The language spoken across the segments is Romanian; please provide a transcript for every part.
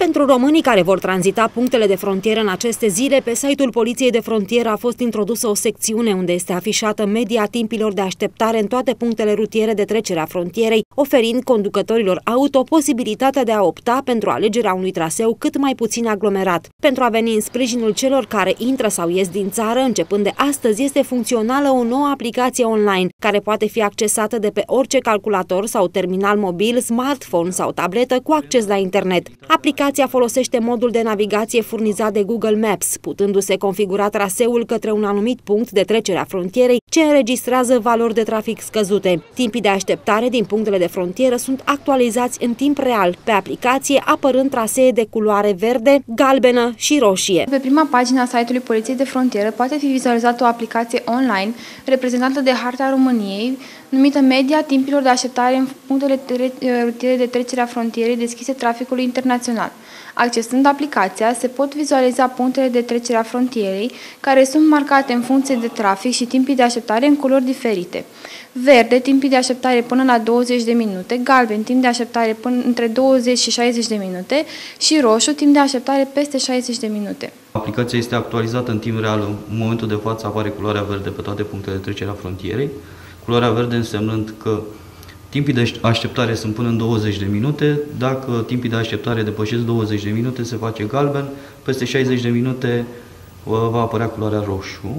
Pentru românii care vor tranzita punctele de frontieră în aceste zile, pe site-ul Poliției de Frontieră a fost introdusă o secțiune unde este afișată media timpilor de așteptare în toate punctele rutiere de trecere a frontierei, oferind conducătorilor auto posibilitatea de a opta pentru alegerea unui traseu cât mai puțin aglomerat. Pentru a veni în sprijinul celor care intră sau ies din țară, începând de astăzi este funcțională o nouă aplicație online, care poate fi accesată de pe orice calculator sau terminal mobil, smartphone sau tabletă cu acces la internet. Aplicația folosește modul de navigație furnizat de Google Maps, putându-se configura traseul către un anumit punct de trecere a frontierei, ce înregistrează valori de trafic scăzute. Timpii de așteptare din punctele de frontieră sunt actualizați în timp real, pe aplicație apărând trasee de culoare verde, galbenă și roșie. Pe prima pagină a site-ului Poliției de Frontieră poate fi vizualizată o aplicație online reprezentată de harta României, numită Media timpilor de așteptare în punctele rutiere de trecere a frontierei deschise traficului internațional. Accesând aplicația, se pot vizualiza punctele de trecere a frontierei, care sunt marcate în funcție de trafic și timpii de așteptare în culori diferite. Verde, timpii de așteptare până la 20 de minute, galben, timp de așteptare până între 20 și 60 de minute și roșu, timp de așteptare peste 60 de minute. Aplicația este actualizată în timp real. În momentul de față apare culoarea verde pe toate punctele de trecere a frontierei. Culoarea verde însemnând că timpii de așteptare sunt până în 20 de minute, dacă timpii de așteptare depășesc 20 de minute se face galben, peste 60 de minute va apărea culoarea roșu.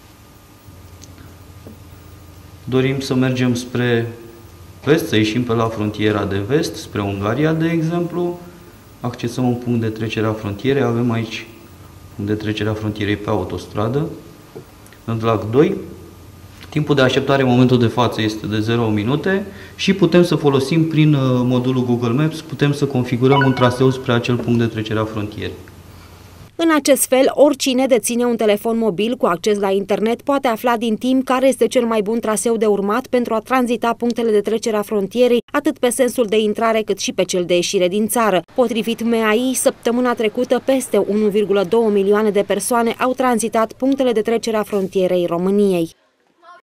Dorim să mergem spre vest, să ieșim pe la frontiera de vest, spre Ungaria, de exemplu. Accesăm un punct de trecere a frontierei, avem aici punct de trecere a frontierei pe autostradă, în Vlac 2. Timpul de așteptare în momentul de față este de 0 minute și putem să folosim prin modulul Google Maps, putem să configurăm un traseu spre acel punct de trecere a frontierei. În acest fel, oricine deține un telefon mobil cu acces la internet poate afla din timp care este cel mai bun traseu de urmat pentru a tranzita punctele de trecere a frontierei, atât pe sensul de intrare cât și pe cel de ieșire din țară. Potrivit MEAI, săptămâna trecută peste 1,2 milioane de persoane au tranzitat punctele de trecere a frontierei României.